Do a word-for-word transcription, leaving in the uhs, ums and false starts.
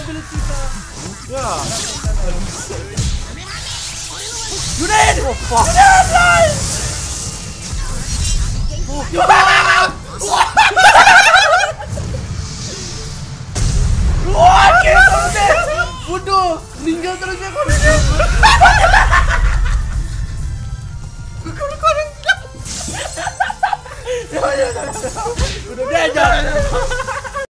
ability sa. Yeah. You did! Oh fuck! You did! Nice! Oh,